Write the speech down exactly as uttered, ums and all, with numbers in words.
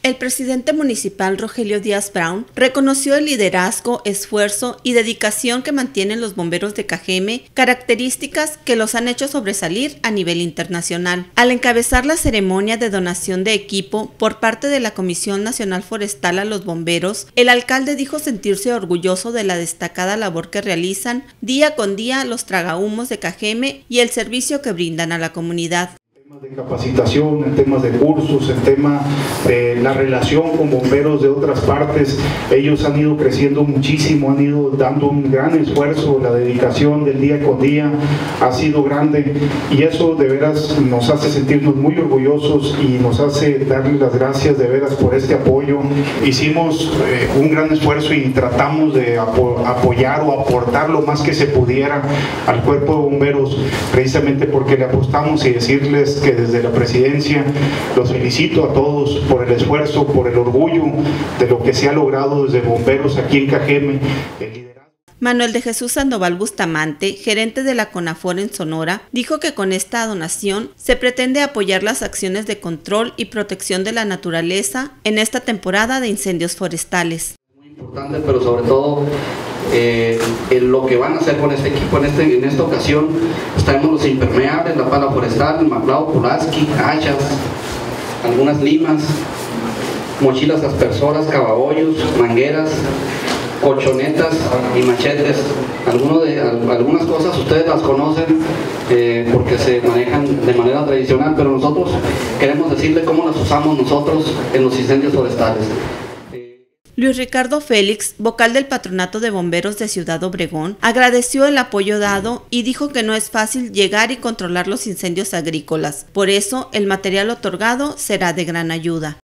El presidente municipal Rogelio Díaz Brown reconoció el liderazgo, esfuerzo y dedicación que mantienen los bomberos de Cajeme, características que los han hecho sobresalir a nivel internacional. Al encabezar la ceremonia de donación de equipo por parte de la Comisión Nacional Forestal a los bomberos, el alcalde dijo sentirse orgulloso de la destacada labor que realizan día con día los tragahumos de Cajeme y el servicio que brindan a la comunidad. De capacitación, en temas de cursos, en tema de la relación con bomberos de otras partes. Ellos han ido creciendo muchísimo, han ido dando un gran esfuerzo, la dedicación del día con día ha sido grande y eso de veras nos hace sentirnos muy orgullosos y nos hace darles las gracias de veras por este apoyo. Hicimos eh, un gran esfuerzo y tratamos de apo apoyar o aportar lo más que se pudiera al cuerpo de bomberos, precisamente porque le apostamos y decirles que desde la presidencia los felicito a todos por el esfuerzo, por el orgullo de lo que se ha logrado desde bomberos aquí en Cajeme. Manuel de Jesús Sandoval Bustamante, gerente de la CONAFOR en Sonora, dijo que con esta donación se pretende apoyar las acciones de control y protección de la naturaleza en esta temporada de incendios forestales. Muy importante, pero sobre todo Eh, en lo que van a hacer con este equipo en, este, en esta ocasión. Traemos los impermeables, la pala forestal, el maclao, Pulaski, hachas, algunas limas, mochilas aspersoras, cababollos, mangueras, colchonetas y machetes. Alguno de, algunas cosas ustedes las conocen eh, porque se manejan de manera tradicional, pero nosotros queremos decirles cómo las usamos nosotros en los incendios forestales. Luis Ricardo Félix, vocal del Patronato de Bomberos de Ciudad Obregón, agradeció el apoyo dado y dijo que no es fácil llegar y controlar los incendios agrícolas. Por eso, el material otorgado será de gran ayuda.